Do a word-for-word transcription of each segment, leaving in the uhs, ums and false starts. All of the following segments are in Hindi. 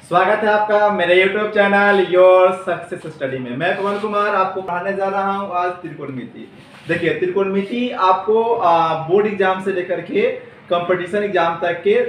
स्वागत है आपका मेरे YouTube channel your success study में। मैं पवन कुमार आपको पढ़ाने जा रहा हूं आज त्रिकोणमिति। देखिए, त्रिकोणमिति आपको बोर्ड एग्जाम से लेकर के कंपटीशन एग्जाम तक के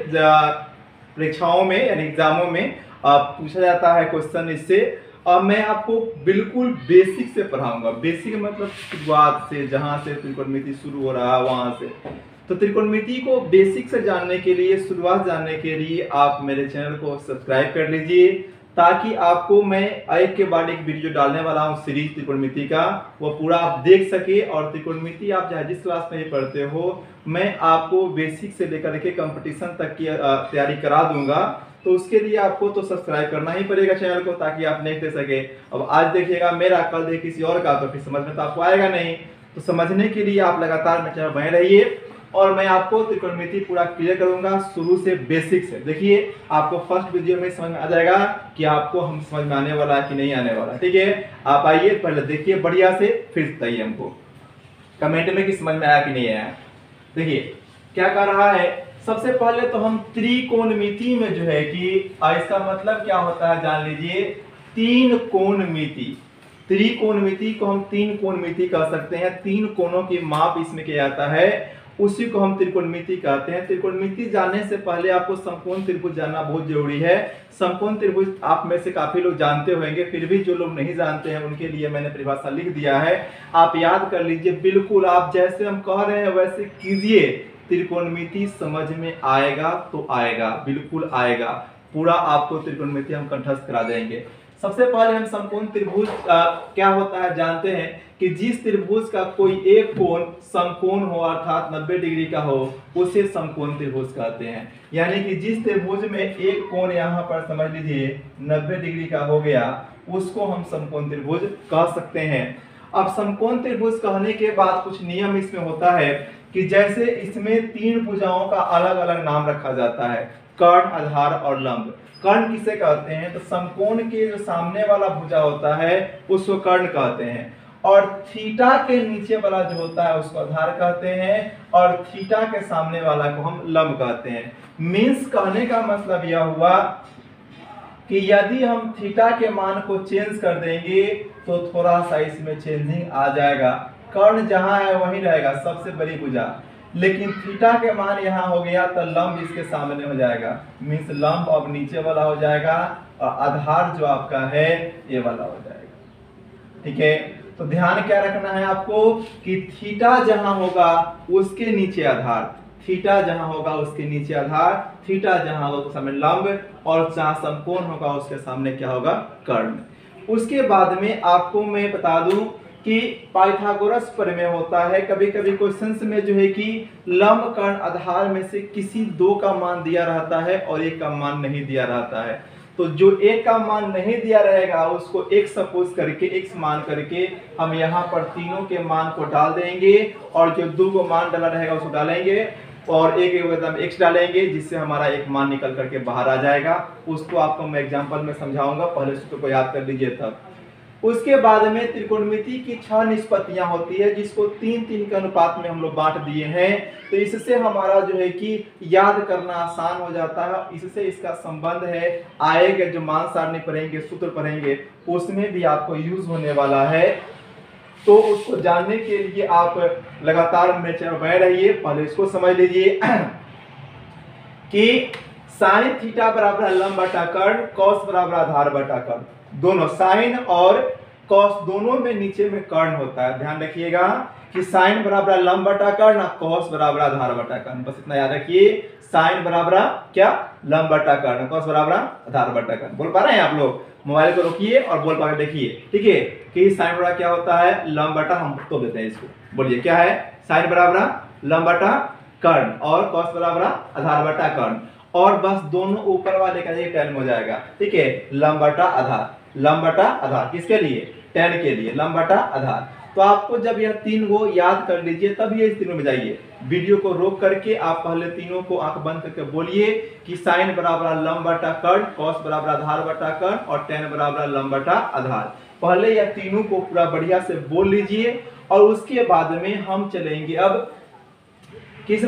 परीक्षाओं में यानी एग्जामों में पूछा जाता है क्वेश्चन। इससे अब मैं आपको बिल्कुल बेसिक से पढ़ाऊंगा। बेसिक मतलब शुरुआत से, जहां से त्रिकोणमिति शुरू हो रहा है वहां से। तो त्रिकोणमिति को बेसिक से जानने के लिए, शुरुआत जानने के लिए आप मेरे चैनल को सब्सक्राइब कर लीजिए, ताकि आपको मैं एक के बाद एक वीडियो डालने वाला हूं सीरीज त्रिकोणमिति का, वो पूरा आप देख सके। और त्रिकोणमिति आप चाहे जिस क्लास में ही पढ़ते हो, मैं आपको बेसिक से लेकर के कंपटीशन तक की तैयारी करा दूंगा। तो उसके लिए आपको तो सब्सक्राइब करना ही पड़ेगा चैनल को, ताकि आप नेक्स्ट दे सके। अब आज देखिएगा मेरा, कल देख किसी और का, तो फिर समझ में तो आपको आएगा नहीं। तो समझने के लिए आप लगातार मेरे चैनल बने रहिए और मैं आपको त्रिकोणमिति पूरा क्लियर करूंगा शुरू से, बेसिक से। देखिए, आपको फर्स्ट वीडियो में समझ में आ जाएगा कि आपको हम समझ में आने वाला है कि नहीं आने वाला। ठीक है, आप आइए पहले देखिए बढ़िया से, फिर बताइए हमको कमेंट में कि समझ में आया कि नहीं आया। देखिए क्या कर रहा है। सबसे पहले तो हम त्रिकोणमिति में जो है कि इसका मतलब क्या होता है जान लीजिए। तीन कोणमिति, त्रिकोणमिति को हम तीन कोणमिति कह सकते हैं। तीन कोणों की माप इसमें किया जाता है, उसी को हम त्रिकोणमिति कहते हैं। त्रिकोणमिति जानने से पहले आपको समकोण त्रिभुज जानना बहुत जरूरी है। समकोण त्रिभुज आप में से काफी लोग जानते होंगे, फिर भी जो लोग नहीं जानते हैं उनके लिए मैंने परिभाषा लिख दिया है, आप याद कर लीजिए। बिल्कुल आप जैसे हम कह रहे हैं वैसे कीजिए, त्रिकोणमिति समझ में आएगा तो आएगा, बिल्कुल आएगा। पूरा आपको त्रिकोणमिति हम कंठस्थ करा देंगे। सबसे पहले हम समकोण त्रिभुज क्या होता है जानते हैं कि जिस त्रिभुज का कोई एक कोण समकोण हो, अर्थात नब्बे डिग्री का हो, उसे समकोण त्रिभुज कहते हैं। यानी कि जिस त्रिभुज में एक कोण यहाँ पर समझ लीजिए नब्बे डिग्री का हो गया, उसको हम समकोण त्रिभुज कह सकते हैं। अब समकोण त्रिभुज कहने के बाद कुछ नियम इसमें होता है कि जैसे इसमें तीन भुजाओं का अलग अलग नाम रखा जाता है, कर्ण, आधार और लंब। कर्ण किसे कहते हैं? तो समकोण के जो सामने वाला भुजा होता है उसको कर्ण कहते हैं, और थीटा के नीचे वाला जो होता है उसको आधार कहते हैं, और थीटा के सामने वाला को हम लंब कहते हैं। मीन्स कहने का मतलब यह हुआ कि यदि हम थीटा के मान को चेंज कर देंगे तो थोड़ा सा इसमें चेंजिंग आ जाएगा। कर्ण जहां है वहीं रहेगा, सबसे बड़ी भुजा, लेकिन थीटा के मान यहाँ हो गया तो लंब इसके सामने हो जाएगा। मीन्स लंब अब नीचे वाला हो जाएगा और आधार जो आपका है ये वाला हो जाएगा। ठीक है, तो ध्यान क्या रखना है आपको कि थीटा जहां होगा उसके नीचे आधार, थीटा जहां होगा उसके नीचे आधार, थीटा जहां होगा उसके सामने लंब, और जहां समकोण होगा उसके सामने क्या होगा? कर्ण। उसके बाद में आपको मैं बता दूं कि पाइथागोरस प्रमेय होता है। कभी कभी क्वेश्चंस में जो है कि लंब, कर्ण, आधार में से किसी दो का मान दिया रहता है और एक का मान नहीं दिया रहता है। तो जो एक का मान नहीं दिया रहेगा उसको एक सपोज करके, एक्स मान करके हम यहाँ पर तीनों के मान को डाल देंगे, और जो दो को मान डाला रहेगा उसको डालेंगे, और एक एकदम एक्स डालेंगे, जिससे हमारा एक मान निकल करके बाहर आ जाएगा। उसको आपको मैं एग्जांपल में समझाऊंगा, पहले सूत्र को याद कर लीजिए तब। उसके बाद में त्रिकोणमिति की छह निष्पत्तियां होती है, जिसको तीन तीन के अनुपात में हम लोग बांट दिए हैं। तो इससे हमारा जो है कि याद करना आसान हो जाता है। इससे इसका संबंध है, आएगा जो मान सारणी पढ़ेंगे, सूत्र पढ़ेंगे, उसमें भी आपको यूज होने वाला है। तो उसको जानने के लिए आप लगातार मेरे चैनल बने रहिए। पहले इसको समझ लीजिए कि साइन थीटा बराबर लंब बटा कर्ण, कॉस बराबर आधार बटा कर्ण। दोनों साइन और कॉस दोनों में नीचे में कर्ण होता है। ध्यान रखिएगा कि साइन बराबर लंब बटा कर्ण, कॉस बराबर आधार बटा कर्ण। बस इतना याद रखिए, साइन बराबर क्या? लंब बटा कर्ण, कॉस बराबर आधार बटा कर्ण। बोल पा रहे हैं आप लोग? मोबाइल को रोकिए और बोल पा के देखिए। ठीक है, कि साइन बराबर क्या होता है? लंब बटा, हम तो देते हैं इसको, बोलिए क्या है? साइन बराबर लंब बटा कर्ण और कॉस बराबर आधार बटा कर्ण, और बस दोनों ऊपर वाले का ये टर्म हो जाएगा। ठीक है, लंब बटा आधार, लंब बटा आधार किसके लिए? टेन के लिए, लंब बटा आधार। तो आपको जब यह तीन को याद कर लीजिए तब ये इस तीनों में जाइए। वीडियो को रोक करके आप पहले तीनों को आंख बंद करके बोलिए कि साइन बराबर लंब बटा कर्ण, कॉस बराबर आधार बटा कर्ण, और टेन बराबर लंब बटा आधार। पहले यह तीनों को पूरा बढ़िया से बोल लीजिए, और उसके बाद में हम चलेंगे अब किसमें?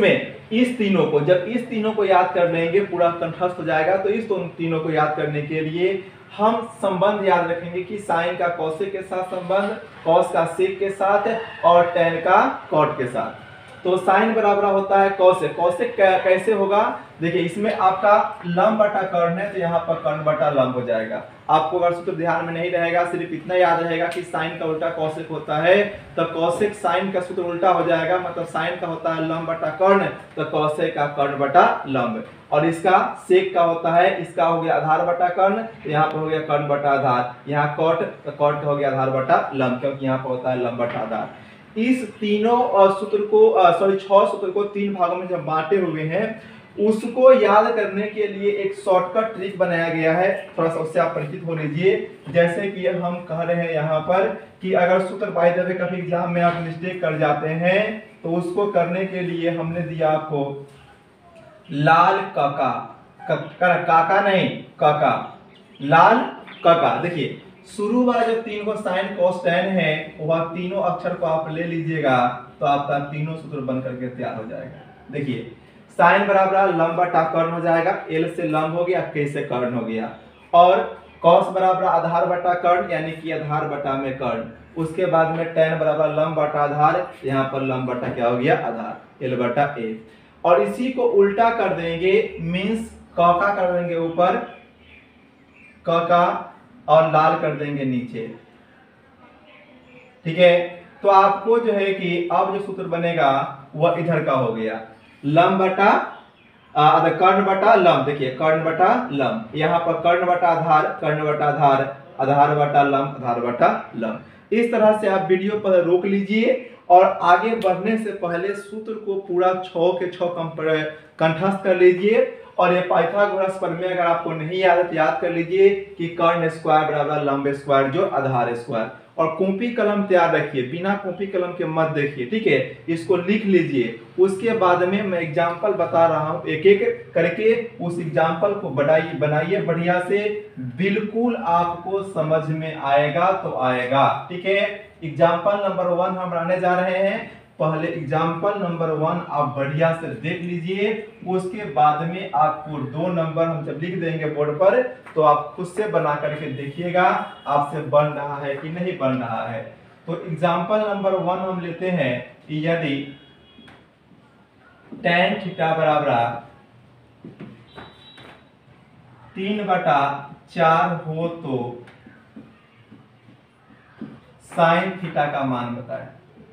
इस तीनों को जब इस तीनों को याद कर लेंगे पूरा कंठस्थ हो जाएगा। तो इस तीनों को याद करने के लिए हम संबंध याद रखेंगे कि साइन का कॉसेक के साथ संबंध, कॉस का सेक के साथ और टेन का कॉट के साथ। तो साइन बराबर होता है कॉसेक। कॉसेक कैसे होगा, देखिए इसमें आपका लंब बटा कर्ण है तो यहाँ पर कर्ण बटा लंब हो जाएगा। आपको अगर सूत्र ध्यान में नहीं रहेगा, सिर्फ इतना याद रहेगा कि साइन का उल्टा कॉसेक होता है, तो कॉसेक साइन का सूत्र उल्टा हो जाएगा, मतलब साइन का होता है लंब बटा कर्ण तो कॉसेक का कर्ण बटा लंब, और इसका सेक का होता है, इसका हो गया आधार बटा कर्ण, तो यहाँ पर हो गया कर्ण बटा आधार, यहाँ कॉट तो कॉट हो गया आधार बटा लंब, क्योंकि यहाँ पर होता है लंब बटा आधार। इस तीनों सूत्र को सॉरी छह सूत्र को तीन भागों में जब बांटे हुए हैं उसको याद करने के लिए एक शॉर्टकट ट्रिक बनाया गया है, थोड़ा सा उससे आप परिचित हो लीजिए। जैसे कि हम कह रहे हैं यहाँ पर कि अगर सूत्र बाय द वे कभी एग्जाम में आप मिस्टेक कर जाते हैं तो उसको करने के लिए हमने दिया आपको लाल काका, काका नहीं काका, लाल काका। देखिए शुरू वाला जो तीन को साइन कॉस टेन है वह तीनों अक्षर को आप ले लीजिएगा तो आपका तीनों सूत्र बन करके तैयार हो जाएगा। देखिए साइन बराबर लंब बटा कर्ण हो जाएगा, एल से लंब हो गया, के से कर्ण हो गया, और कॉस बराबर आधार बटा कर्ण यानी कि आधार बटा में कर्ण, उसके बाद में टेन बराबर लंब बटा आधार, यहाँ पर लंब बटा क्या हो गया आधार, एल बटा ए। और इसी को उल्टा कर देंगे, मीन्स काका कर देंगे ऊपर काका और लाल कर देंगे नीचे। ठीक है, तो आपको जो है कि अब जो सूत्र बनेगा वह इधर का हो गया लंब बटा कर्ण बटा लंब। देखिए कर्ण बटा लंब, यहाँ पर कर्ण बटा आधार, कर्ण बटा आधार, आधार बटा लंब, आधार बटा लंब। इस तरह से आप वीडियो पर रोक लीजिए और आगे बढ़ने से पहले सूत्र को पूरा छह के छह कंठस्थ कर लीजिए। और ये पाइथागोरस प्रमेय अगर आपको नहीं याद है याद कर लीजिए कि कर्ण स्क्वायर बराबर लंब स्क्वायर जो आधार स्क्वायर। और कॉपी कलम तैयार रखिए, बिना कॉपी कलम के मत देखिए, ठीक है, इसको लिख लीजिए। उसके बाद में मैं एग्जाम्पल बता रहा हूँ, एक एक करके उस एग्जाम्पल को बनाइए बनाइए बढ़िया से, बिल्कुल आपको समझ में आएगा तो आएगा। ठीक है, एग्जाम्पल नंबर वन हम बनाने जा रहे हैं। पहले एग्जाम्पल नंबर वन आप बढ़िया से देख लीजिए, उसके बाद में आपको दो नंबर हम जब लिख देंगे बोर्ड पर तो आप खुद से बना करके देखिएगा आपसे बन रहा है कि नहीं बन रहा है। तो एग्जाम्पल नंबर वन हम लेते हैं कि यदि टेन थीटा बराबर तीन बटा चार हो तो साइन थीटा का मान बताएं,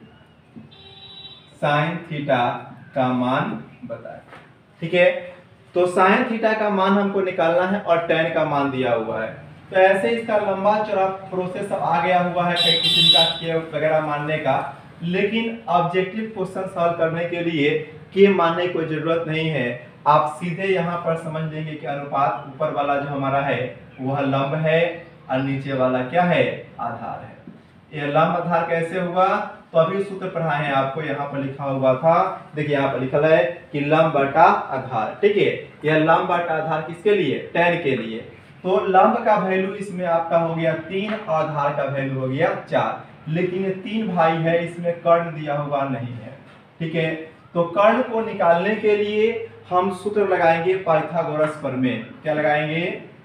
साइन थीटा का मान बताएं। ठीक है, तो साइन थीटा का मान हमको निकालना है और टेन का मान दिया हुआ है। तो ऐसे इसका लंबा चौड़ा प्रोसेस आ गया हुआ है कई किस्म का के वगैरह मानने का, लेकिन ऑब्जेक्टिव क्वेश्चन सॉल्व करने के लिए के मानने की कोई जरूरत नहीं है। आप सीधे यहाँ पर समझ लेंगे कि अनुपात ऊपर वाला जो हमारा है वह लंब है और नीचे वाला क्या है आधार है। यह लंब आधार कैसे हुआ, तो अभी सूत्र पढ़ाए हैं आपको, यहाँ पर लिखा हुआ था, देखिए यहाँ पर लिखा है कि लंब बटा आधार। ठीक है, यह लंब बटा आधार किसके लिए, टेन के लिए। तो लंब का वैल्यू इसमें आपका हो गया तीन और आधार का वैल्यू हो गया चार, लेकिन ये तीन भाई है, इसमें कर्ण दिया हुआ नहीं है। ठीक है, तो कर्ण को निकालने के लिए हम सूत्र लगाएंगे पाइथागोरस प्रमेय। क्या लगाएंगे,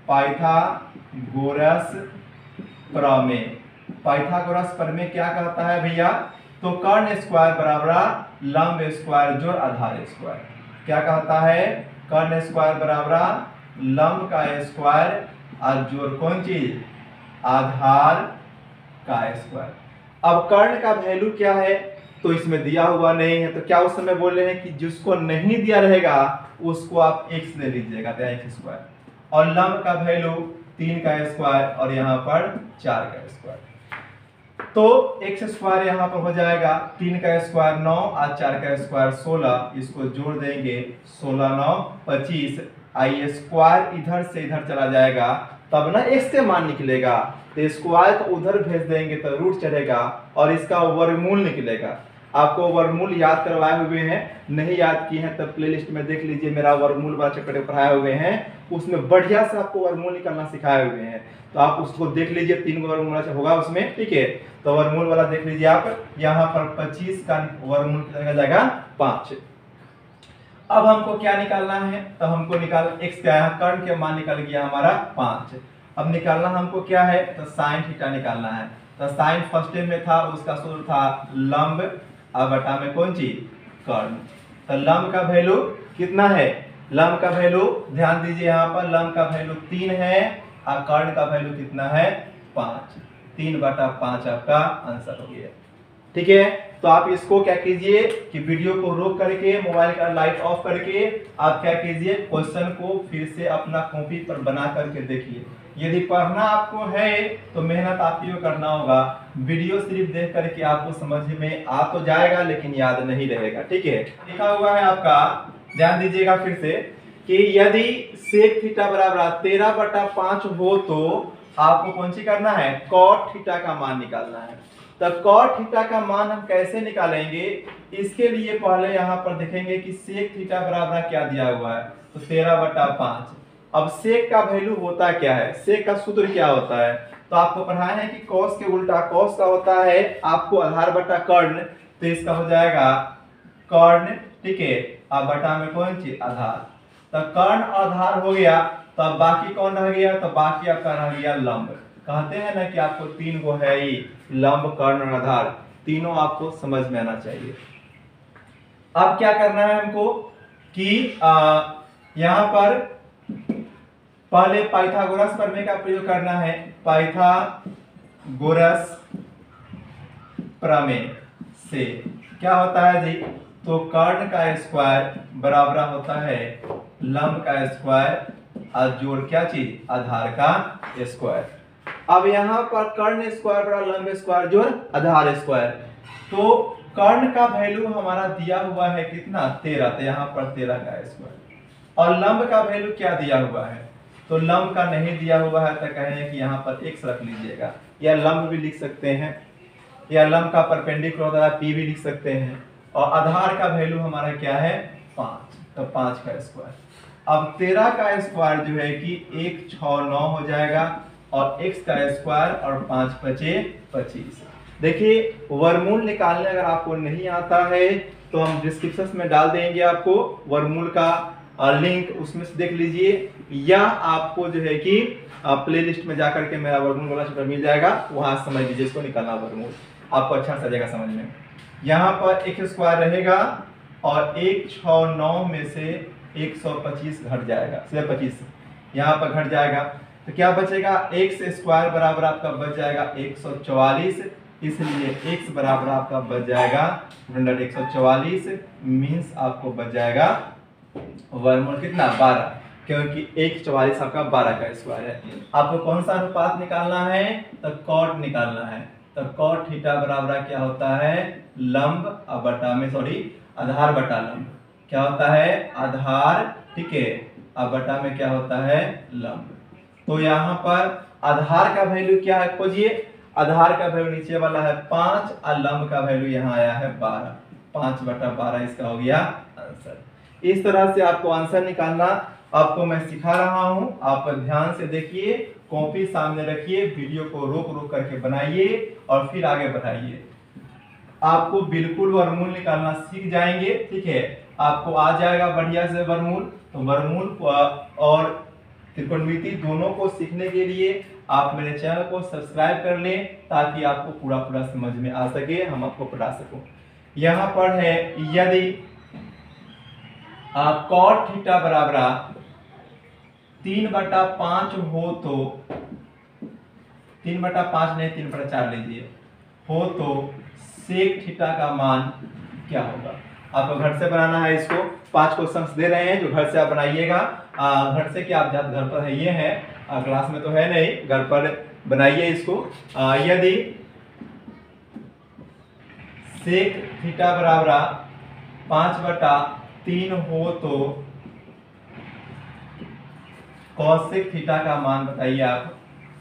पाइथागोरस प्रमेय। पाइथागोरस प्रमेय क्या कहता है भैया, तो कर्ण स्क्वायर बराबर लंब स्क्वायर जोड़ आधार स्क्वायर। क्या कहता है, कर्ण स्क्वायर बराबर लंब का स्क्वायर और जोड़ कौन चीज, आधार का स्क्वायर। अब कर्ण का वैल्यू क्या है, तो इसमें दिया हुआ नहीं है, तो क्या उस समय बोल रहे हैं कि जिसको नहीं दिया रहेगा उसको आप x ले लीजिएगा, तो एक्स स्क्वायर, और लंब का वैल्यू तीन का स्क्वायर और यहाँ पर चार का स्क्वायर। तो एक्स स्क्वायर यहाँ पर हो जाएगा तीन का स्क्वायर नौ और चार का स्क्वायर सोलह, इसको जोड़ देंगे सोलह नौ पच्चीस, आई स्क्वायर इधर से इधर चला जाएगा तब ना एक्स से मान निकलेगा, तो स्क्वायर को उधर भेज देंगे तो रूट चढ़ेगा और इसका वर्गमूल निकलेगा। आपको वर्गमूल याद करवाए हुए हैं, नहीं याद किए हैं तब प्लेलिस्ट में देख लीजिए, मेरा वर्गमूल वाला चैप्टर पढ़ाए हुए हैं, उसमें बढ़िया से आपको वर्गमूल निकालना सिखाए हुए हैं, तो आप उसको देख लीजिए, तीन वर्गमूल होगा उसमें। ठीक है, तो वर्गमूल वाला देख लीजिए आप, यहाँ पर पच्चीस का वर्गमूल कितना जाएगा पांच। अब हमको क्या निकालना है, तो हमको निकाल x क्या है, कर्ण के मान निकल गया हमारा पाँच। अब निकालना हमको क्या है, तो साइन थीटा निकालना है। तो साइन फर्स्ट में था, उसका सूत्र था लंब और बटा में कौन चीज, कर्ण। तो लंब का वैल्यू कितना है, लंब का वैल्यू ध्यान दीजिए, यहाँ पर लंब का वैल्यू तीन है और कर्ण का वैल्यू कितना है, पाँच। तीन बटा पाँच आपका आंसर हो गया। ठीक है, तो आप इसको क्या कीजिए कि वीडियो को रोक करके, मोबाइल का लाइट ऑफ करके आप क्या कीजिए, क्वेश्चन को फिर से अपना कॉपी पर बना करके देखिए। यदि पढ़ना आपको है तो मेहनत आपको करना होगा, वीडियो सिर्फ देख करके आपको समझ में आ तो जाएगा लेकिन याद नहीं रहेगा। ठीक है, लिखा हुआ है आपका, ध्यान दीजिएगा फिर से कि यदि सेक थीटा बराबर तेरह बटा पांच हो तो आपको कौन सी करना है, कॉट थीटा का मान निकालना है। तो कॉट थीटा का मान हम कैसे निकालेंगे, इसके लिए पहले यहाँ पर देखेंगे कि सेक थीटा बराबर क्या दिया हुआ है, तो तेरह बटा पांच। अब सेक का वैल्यू होता क्या है, सेक का सूत्र क्या होता है, तो आपको पढ़ाया है कि कॉस के उल्टा कॉस का होता है आपको आधार बटा कर्ण, तो इसका हो जाएगा कर्ण। ठीक है, अब बटा में कौन सी, आधार। तो कर्ण आधार हो गया, तो अब बाकी कौन रह गया, तो बाकी आपका रह गया लंब। कहते हैं ना कि आपको तीन को है ही, लंब कर्ण और आधार, तीनों आपको समझ में आना चाहिए। अब क्या करना है हमको कि आ, यहाँ पर पहले पाइथागोरस प्रमेय का प्रयोग करना है। पाइथागोरस प्रमेय से क्या होता है जी, तो कर्ण का स्क्वायर बराबर होता है लंब का स्क्वायर और जोड़ क्या चीज, आधार का स्क्वायर। अब यहाँ पर कर्ण स्क्वायर बड़ा लंब स्क्वायर जोड़ आधार स्क्वायर, तो कर्ण का वैल्यू हमारा दिया हुआ है कितना, तेरह, तो यहाँ पर तेरह का स्क्वायर। और लंब का वैल्यू क्या दिया हुआ है, तो लंब का नहीं दिया हुआ है, तो कहें कि यहाँ पर x रख लीजिएगा, या लंब भी लिख सकते हैं, या लंब का परपेंडिकुलर p भी लिख सकते हैं। और आधार का वैल्यू हमारा क्या है, पाँच, तो पाँच का स्क्वायर। अब तेरह का स्क्वायर जो है कि एक छः नौ हो जाएगा, और x का स्क्वायर और पाँच पचे पच्चीस। देखिए वर्गमूल निकालने अगर आपको नहीं आता है तो हम डिस्क्रिप्शन में डाल देंगे आपको वर्गमूल का लिंक, उसमें से देख लीजिए, या आपको जो है कि प्लेलिस्ट में जाकर के मेरा वर्गमूल वाला चैप्टर मिल जाएगा, वहां समझ लीजिए इसको निकालना वर्गमूल, आपको अच्छा सा जाएगा समझ में। यहाँ पर एक स्क्वायर रहेगा और एक छः नौ में से एक सौ पच्चीस घट जाएगा, सीधे पच्चीस यहाँ पर घट जाएगा, तो क्या बचेगा, एक्स स्क्वायर बराबर आपका बच जाएगा एक सौ चौवालीस, इसलिए x बराबर आपका बच जाएगा एक सौ चौवालीस, मीन्स आपको बच जाएगा वर्गमूल कितना, बारह, क्योंकि एक चौवालीस आपका बारह का स्क्वायर है। आपको कौन सा अनुपात निकालना है, तो कॉट निकालना है। तो कॉट थीटा बराबर क्या होता है, लंब बटा में सॉरी आधार बटा लंब, क्या होता है, आधार, ठीक है, अब बटा में क्या होता है, लंब। तो यहाँ पर आधार का वैल्यू क्या है, खोजिए। आधार का वैल्यू नीचे वाला है पांच और लंब का वैल्यू यहाँ आया है बारह, पांच बटा बारह इसका हो गया आंसर। इस तरह से आपको आंसर निकालना आपको मैं सिखा रहा हूं, आप ध्यान से देखिए, कॉपी सामने रखिए, वीडियो को रोक रोक करके बनाइए और फिर आगे बढ़ाइए। आपको बिल्कुल वर्गमूल निकालना सीख जाएंगे, ठीक है, आपको आ जाएगा बढ़िया से वर्गमूल। तो वर्गमूल और त्रिकोणमिति दोनों को सीखने के लिए आप मेरे चैनल को सब्सक्राइब कर लें, ताकि आपको पूरा पूरा समझ में आ सके, हम आपको पढ़ा सकूं। यहाँ पर है यदि कॉट थीटा बराबर तीन बटा पांच हो तो, तीन बटा पांच नहीं तीन बटा चार लीजिए, हो तो सेक थीटा का मान क्या होगा। आपको घर से बनाना है इसको, पांच क्वेश्चंस दे रहे हैं जो घर से आप बनाइएगा। घर से क्या आप घर पर है, ये है क्लास में तो है नहीं, घर पर बनाइए इसको। आ, यदि सेक थीटा बराबर पांच बटा तीन हो तो कॉसेक थीटा का मान बताइए आप।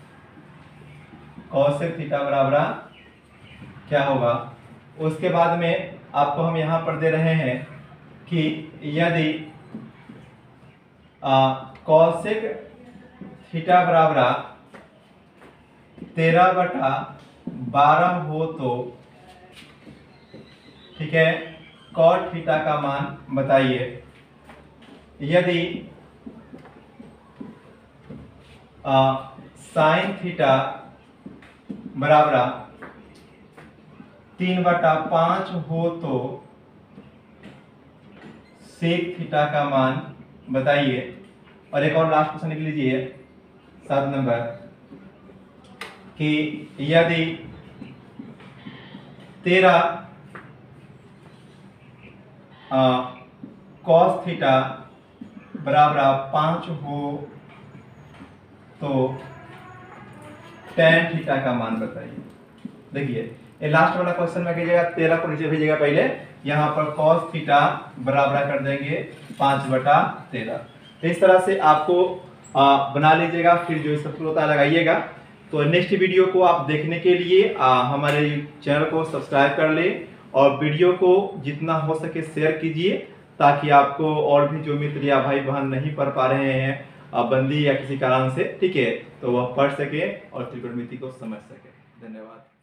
कॉसेक थीटा बराबर क्या होगा। उसके बाद में आपको हम यहां पर दे रहे हैं कि यदि कॉसेक थीटा बराबर तेरह बटा बारह हो तो, ठीक है, कॉट थीटा का मान बताइए। यदि साइन थीटा बराबर तीन बटा पांच हो तो सेक थीटा का मान बताइए। और एक और लास्ट क्वेश्चन लिख लीजिए सात नंबर कि यदि तेरह कॉस थीटा बराबर पांच हो तो टेन थीटा का मान बताइए। देखिए ये लास्ट वाला क्वेश्चन में कीजिएगा, तेरह को नीचे भेजिएगा, पहले यहाँ पर कॉस थीटा बराबर कर देंगे पांच बटा तेरह। इस तरह से आपको आ, बना लीजिएगा, फिर जो सब होता है लगाइएगा। तो नेक्स्ट वीडियो को आप देखने के लिए आ, हमारे चैनल को सब्सक्राइब कर ले और वीडियो को जितना हो सके शेयर कीजिए, ताकि आपको और भी जो मित्र या भाई बहन नहीं पढ़ पा रहे हैं बंदी या किसी कारण से, ठीक है, तो वह पढ़ सके और त्रिकोणमिति को समझ सके। धन्यवाद।